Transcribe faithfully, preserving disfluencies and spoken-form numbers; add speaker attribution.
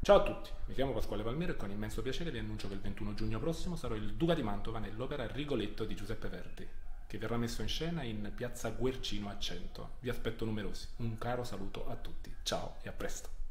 Speaker 1: Ciao a tutti, mi chiamo Pasquale Palmiro e con immenso piacere vi annuncio che il ventuno giugno prossimo sarò il Duca di Mantova nell'opera Rigoletto di Giuseppe Verdi, che verrà messo in scena in piazza Guercino a Cento. Vi aspetto numerosi. Un caro saluto a tutti. Ciao e a presto.